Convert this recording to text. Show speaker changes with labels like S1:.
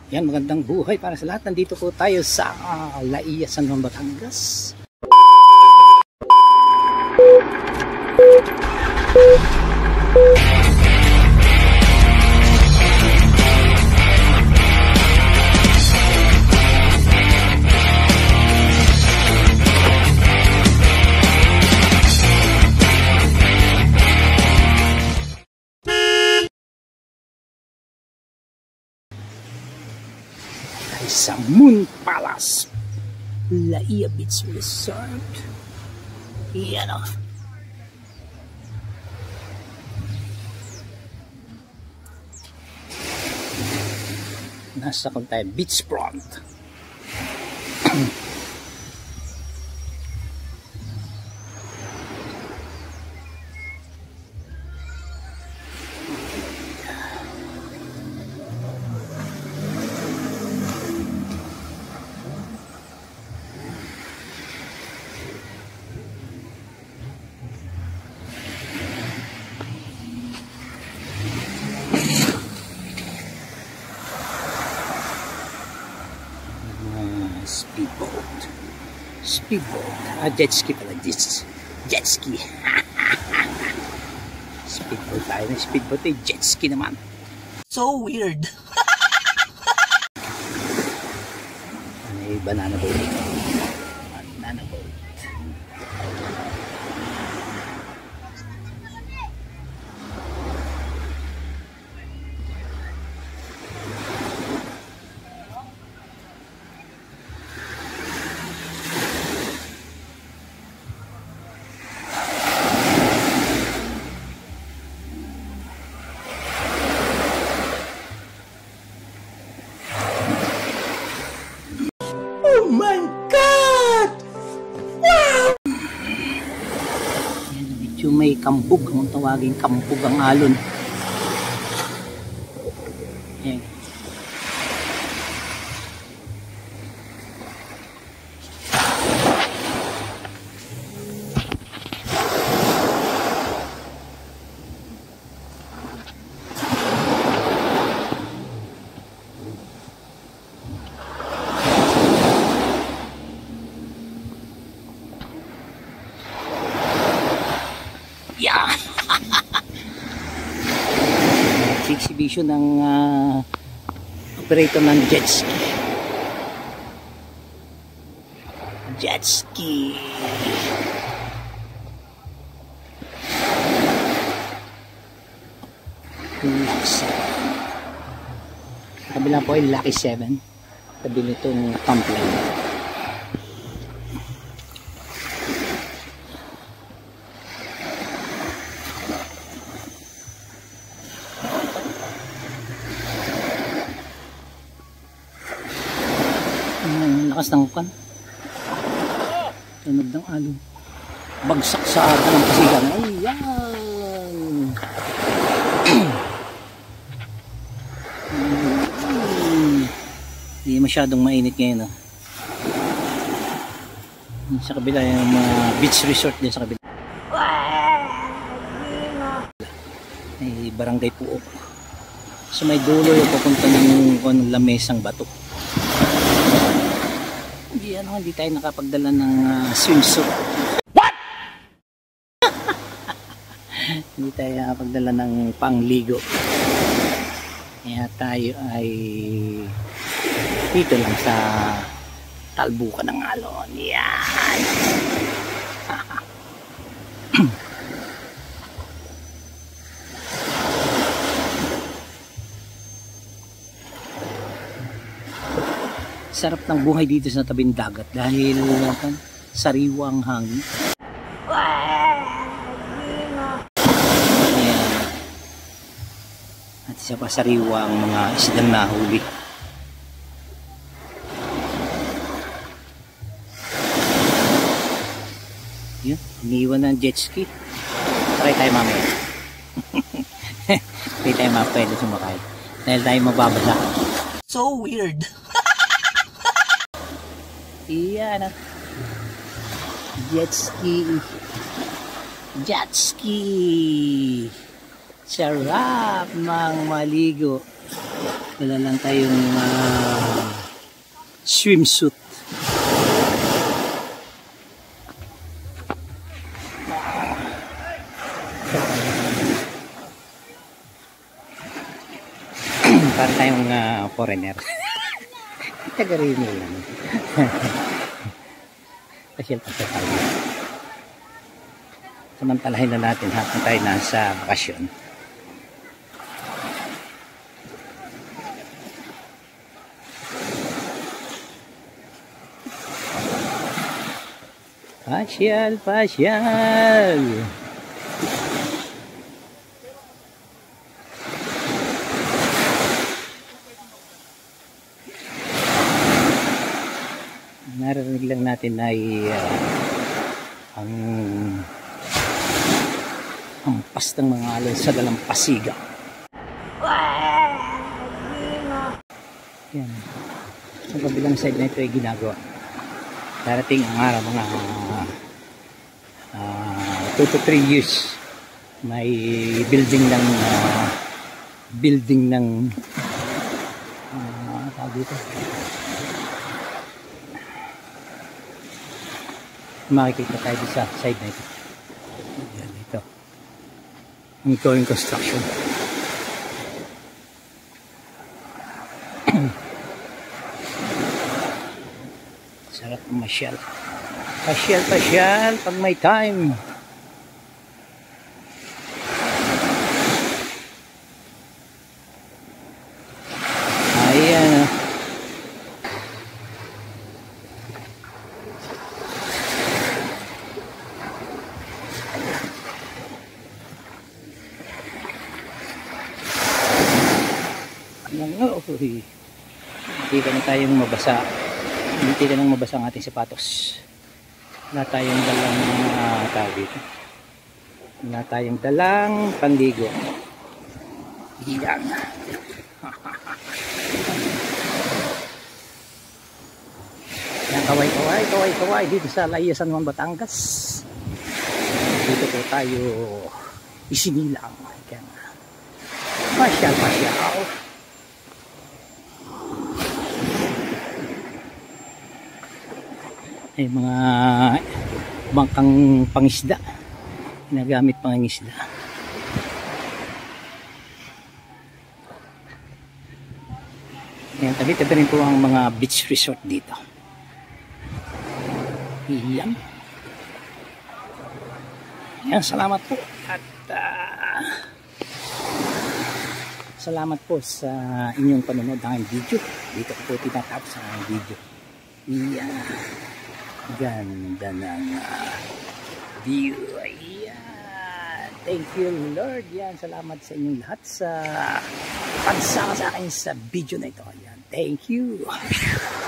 S1: Yan, magandang buhay para sa lahat. Nandito po tayo sa Laia, San Juan, Batangas. Sa Moon Palace, Laia Beach Resort. Yan o. Nasa kung tayo beachfront. Speedboat. Jet ski pala. Jet ski. Speedboat tayo. Speedboat ay jet ski naman. So weird. May banana boat dito. Banana boat. Oh my God! Wow! Yan, medyo may kambug. Ang tawagin kambug ang alon. Yan. Yeah. Exhibition ng operator ng jet ski. Jet ski. Kabila po ay Lucky 7. Kabila itong complaint. Lakas ng kan. Tunog ng alon. Bagsak sa aga ng pasigan. Ayan. Hindi masyadong mainit ngayon. Sa kabila yung beach resort din sa kabila. May barangay Puok. So may dulo yung papunta ng lamesang bato. Hindi tayo nakapagdala ng swimsuit. What? Hindi tayo nakapagdala ng pangligo. Kaya tayo ay dito lang sa talbukan ng alon. Yan. Sarap ng buhay dito sa tabing dagat dahil sariwang hangin. Ayan. At isa pa sariwang mga isdang nahuli. Yun, iniwan ng jet ski. Try tayo mamaya. Try tayo mapwede sumakay. Dahil tayo mababasa. So weird. Iyan. Jet ski. Jet ski. Sarap mang maligo. Wala lang tayong swimsuit. Para tayong foreigner. Taga-Rino lang. Pasyal tayo. Samantalahin na natin habang tayo nasa bakasyon. Pasyal, pasyal. Narinig lang natin ay ang hampas ng mga alon sa dalampasiga. Yan. Sa kabilang side na ito ay ginagawa. Darating ang araw mga 2 to 3 years may building ng tawag dito. Makikita tayo sa side na ito. Yan, ito. Ongoing construction. Sarap masyal. Pasyal, pasyal pag may time. Ayan. Hindi ka na tayong mabasa. Hindi ka nang mabasa ang ating sapatos. Wala tayong dalang tawag dito. Wala tayong dalang panligo. Yan. Yan, kaway dito sa Layasan ng Batangas. Dito po tayo isinilang. Pasyal. Ay mga bangkang pangisda, ginagamit pangisda. Ayan, tabi-tabi rin po ang mga beach resort dito. Iyan. Ayan, salamat po at salamat po sa inyong panonood ng video. Dito po tinatapos ang video. Iyan. Ganda ng view. Ayan. Thank you Lord. Yan. Salamat sa inyong lahat sa pagsama sa akin sa video na ito. Ayan. Thank you.